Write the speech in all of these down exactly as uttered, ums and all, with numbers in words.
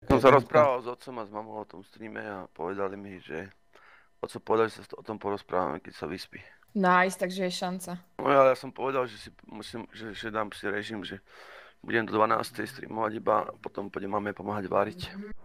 Som sa rozprával s otcom a s mamou o tom streame a povedali mi, že otco povedal, že sa o tom porozprávame, keď sa vyspí. Nice, takže je šanca. No ja, ja som povedal, že si musím, že, že dám si režim, že budem do dvanástej streamovať iba a potom pôjdem mame pomáhať váriť.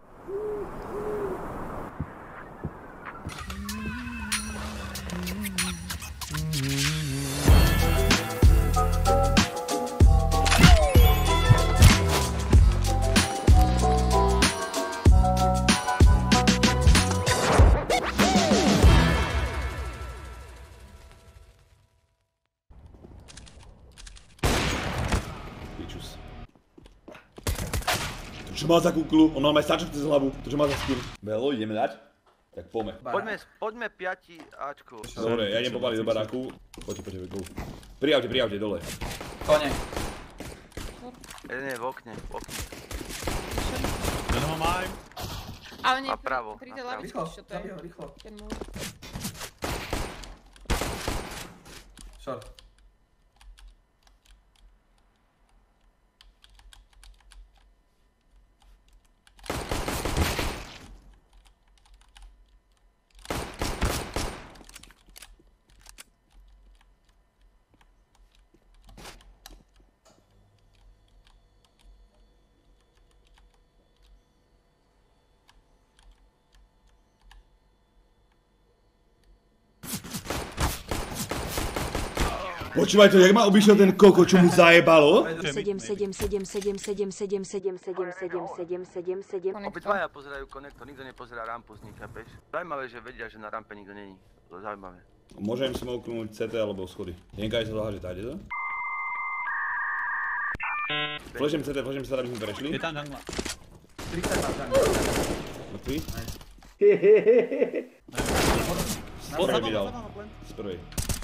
To, čo má za kúklu, on má aj stačok cez hlavu, to, čo má za skill. Belo, ideme dať? Tak poďme. Poďme, poďme piati Ačko. Dobre, ja idem pomaly do baráku. Poďte, poďte, go. Pri aute, pri aute, dole. Kone. Jeden je v okne, v okne. Ten ho mám. Ale nie, Napravo, pri tej napravo. lavičke, čo to je. Zabij ho, rýchlo. Ten môj. Short. Počúvaj to, jak ma obišiel ten koko, čo mu zajebalo? sedem sedem sedem sedem sedem sedem sedem sedem sedem sedem sedem sedem. Obidvaja pozerajú konektor, nikto nepozerá rampu z nich, chápeš? Zaujímavé, že vedia, že na rampe nikto není. To je zaujímavé. Môžem smoknúť cé té alebo schody. Jenka aj sa doháže, táde to? Flešem cé té, flešem cé té, aby sme prešli. Je tam jungla. tridsať má jungle. Mŕtvý? Z Bol za prvej by dal. mnou, za mnou, Z prvej.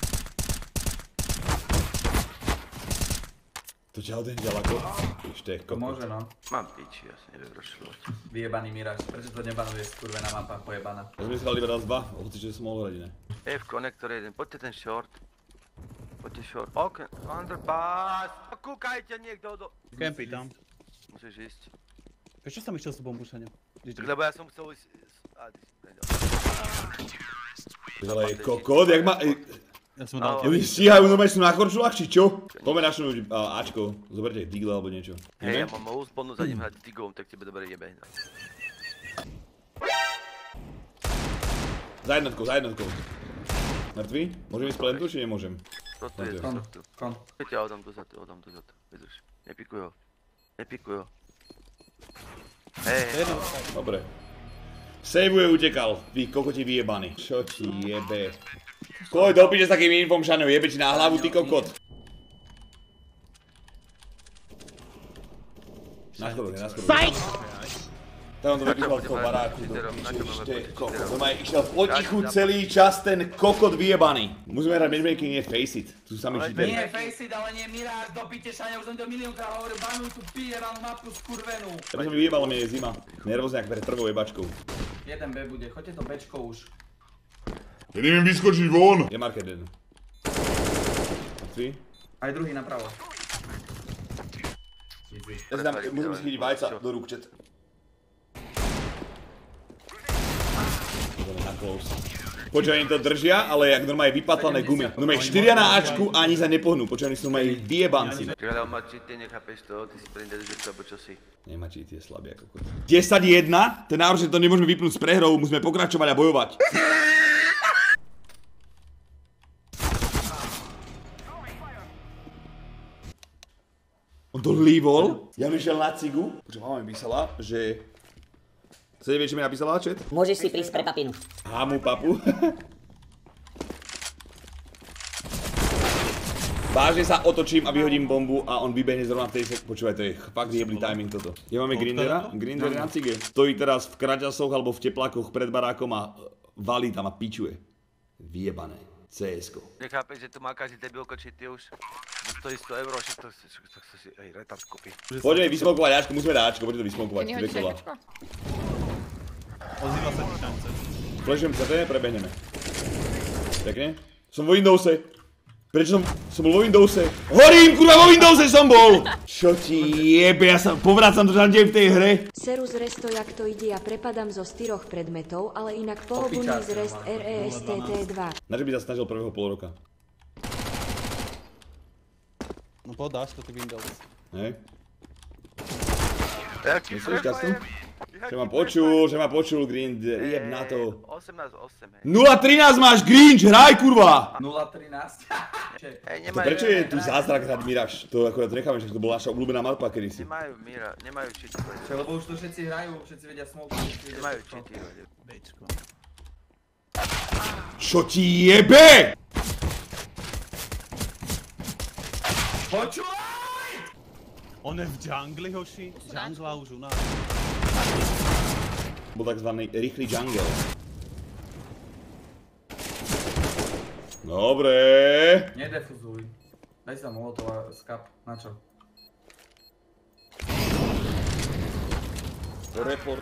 To ťa od ďaleko? Ešte je kokot. Môže no. Mám piči, ja sa neviem rozšilovať. Vyjebaný Miráž. Prečo to nebanuje skurvená mapa pojebaná? Ja som myslel iba raz dva, hoci čo som mohol hrať iné. Je v konektore jeden, poďte ten short. Poďte short. Ok, underpass. Kúkajte niekto do... Campy tam. Musíš ísť. Prečo som išiel s tebou bušania? Lebo ja som chcel ísť... A, ty si predal. Ale je kokot, jak ma... Ja som dal Oni stíhajú, normálne sú na korčulách, či čo? Poďme našnúť Ačko, zoberte Digla alebo niečo. Hej, ja mám malú spolnú za ním hrať Digom, tak tebe dobre jebe. Za jednotkou, za jednotkou. Mŕtvý? Môžem ísť plentu, či nemôžem? Toto je, Kon, toto. kon. Peťa, odám dozadu, odám dozadu. Vydrž. Nepikuj ho. Nepikuj ho. Hej, Dobre. Saveuje utekal, vy kokoti vyjebaní. Čo ti jebe? Koj do piče s takým infom, Šaňo, jebe ti na hlavu, ty kokot. Na schodoch, na schodoch. Tak on to vypísal z toho baráku, do piče, kokot. To ma išiel potichu celý čas ten kokot vyjebaný. Musíme hrať matchmaking, nie face it. Tu sú sami cheateri. Nie face it, ale nie Miráž, do piče Šaňa, už som to miliónkrát hovoril, banuj tú pijebanú mapu skurvenú. Ja by som mi vyjebalo, mne je zima. Nervózne jak pred prvou jebačkou. Jeden B bude, choďte to Bčko už. Ja neviem vyskočiť von! Je market jeden. Mŕtvý? Aj druhý napravo. Ja si dám, musím si chytiť vajca do rúk, čet. Na close. Počuj, oni to držia, ale jak normálne vypatlané gumy. Normálne štyria na Ačku a ani sa nepohnú. Počuj, oni sú normálne vyjebanci. Prihľadal ma cheaty, nechápeš to, ty si prindeli zrca, alebo čo si. Nemá cheaty, je slabý ako kokot. desať jedna? Ten návrh, že to nemôžeme vypnúť s prehrou, musíme pokračovať a bojovať. On to líbol. Ja mi šiel na cigu. Počuj, mama mi písala, že... Chcete vieš, čo mi napísala, čet? Môžeš si prísť pre papinu. Hamu papu. Vážne sa otočím a vyhodím bombu a on vybehne zrovna v tej sek... Počúvaj, to je fakt jebný timing toto. Kde máme Grindera? Grinder je na cige. Stojí teraz v kraťasoch alebo v teplákoch pred barákom a valí tam a pičuje. Vyjebané. cé esko. Nechápeš, že tu má každý debilko cheaty už. Stojí sto eur, že to si aj retard kúpi. Poďme vysmokovať Ačko, musíme dať Ačko, poďme to vysmokovať. Nehodíš Dve kola. Ačko? Ozýva sa ti šance. Flešujem cé té, prebehneme. Pekne. Som vo Windowse. Prečo som, som bol vo Windowse? Horím, kurva, vo Windowse som bol! Čo ti jebe, ja sa povracam to žádne v tej hre. Serus resto, jak to ide, ja prepadám zo štyroch predmetov, ale inak pohobuný z rest R E S T T dva. Na čo by sa snažil prvého pol roka? No podáš to ty Windows. Hej? Jaký Myslíš, frefa Kastu? je? Že ma počul, že ma počul, Grind, jeb na to. osemnásť osem, hej. nula trinásť máš, Grinch, hraj, kurva! nula trinásť. Hej, To nemajú, prečo je tu zázrak hrať Mirage? To akorát necháme, že to bola naša obľúbená mapa kedysi. nemajú Mira, nemajú cheaty, Čo, lebo už to všetci hrajú, všetci vedia smoke. nemajú cheaty. Bčko. Čo ti jebe? Počúvaj! On je v džungli, hoši. Džungla už u nás. Bol takzvaný rýchly jungle. Dobre. Nedefuzuj. Daj sa molotov a skap. Na čo? Report.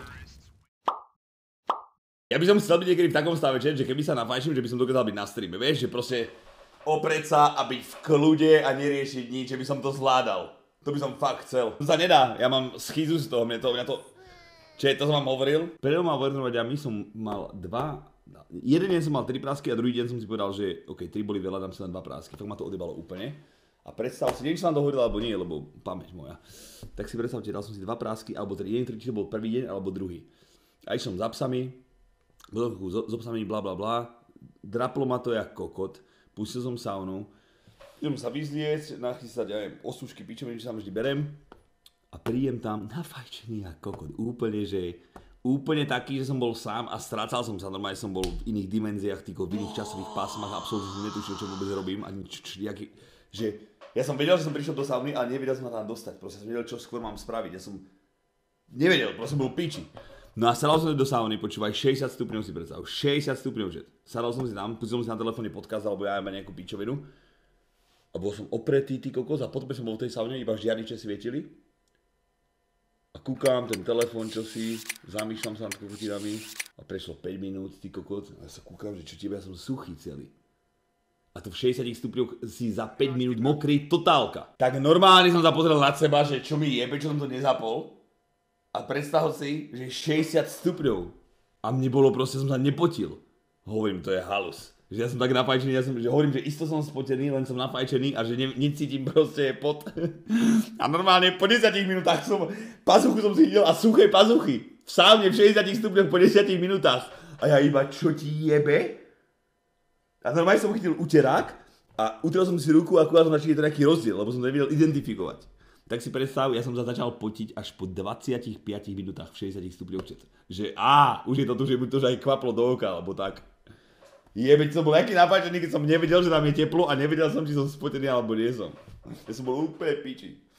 Ja by som chcel byť niekedy v takom stave, že keby sa nafajčím, že by som dokázal byť na streame, vieš, že proste oprieť sa a byť v kľude a neriešiť nič, že by som to zvládal. To by som fakt chcel. To sa nedá, ja mám schýzu z toho, mne to, mňa to... Čiže to som vám hovoril. Predo mal Warnovať a my som mal dva... Jeden deň som mal tri prásky a druhý deň som si povedal, že ok, tri boli veľa, dám si len dva prásky. Fakt ma to odjebalo úplne. A predstav si, neviem, či som vám to hovoril alebo nie, lebo pamäť moja. Tak si predstavte, dal som si dva prásky, alebo teda jeden, či to bol prvý deň, alebo druhý. A išiel som za psami, bol so, so psami, bla bla bla. Draplo ma to jak kokot. Pustil som saunu. Idem sa vyzliecť, nachystať, ja neviem, osúšky, pičoviny, čo sa vždy berem. A príjem tam nafajčený jak kokot. Úplne, že... Úplne taký, že som bol sám a strácal som sa. Normálne som bol v iných dimenziách, týko, v iných časových pásmach. Absolútne som netušil, čo vôbec robím. Ani č, č, jaký, že... Ja som vedel, že som prišiel do sauny, ale nevedel som sa tam dostať. Proste som vedel, čo skôr mám spraviť. Ja som... Nevedel, proste bol piči. No a sadal som do sauny, počúvaj, šesťdesiat stupňov si predstav. šesťdesiat stupňov, že. Sadal som si tam, pustil som si na telefóne podcast, alebo ja mám nejakú pičovinu. A bol som opretý, ty kokos, a potom som bol v tej saune, iba žiarniče svietili. A kúkam ten telefón, čo si, zamýšľam sa nad kokotinami a prešlo päť minút, ty kokos. A ja sa kúkam, že čo tebe, ja som suchý celý. A to v šesťdesiat stupňoch si za päť minút mokrý totálka. Tak normálne som sa pozrel nad seba, že čo mi je, prečo som to nezapol. A predstav si, že šesťdesiat stupňov. A mne bolo proste, som sa nepotil. Hovorím, to je halus. Že ja som tak nafajčený, ja som, že hovorím, že isto som spotený, len som nafajčený a že ne, necítim proste pot. A normálne po desiatich minútach som, pazuchu som si videl a suché pazuchy. V saune v šesťdesiatich stupňoch po desiatich minútach. A ja iba, čo ti jebe? A normálne som chytil uterák a utrel som si ruku a akurát som začal to nejaký rozdiel, lebo som to nevedel identifikovať. Tak si predstav, ja som sa začal potiť až po dvadsiatich piatich minútach v šesťdesiatich stupňoch. Že á, už je to tu, že mi to už aj kvaplo do oka, alebo tak. Jebe, som bol nejaký napáčený, keď som nevedel, že tam je teplo a nevedel som, či som spotený alebo nie som. Ja som bol úplne piči.